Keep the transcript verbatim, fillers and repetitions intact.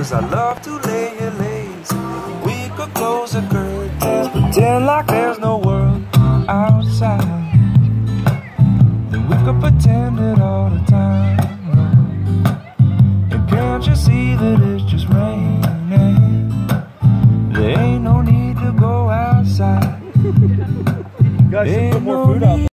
Cause I love to lay here lazy. We could close the curtains, pretend like there's no world outside. Then we could pretend it all the time. And can't you see that it's just raining? There ain't no need to go outside. Guys, should put more food out there.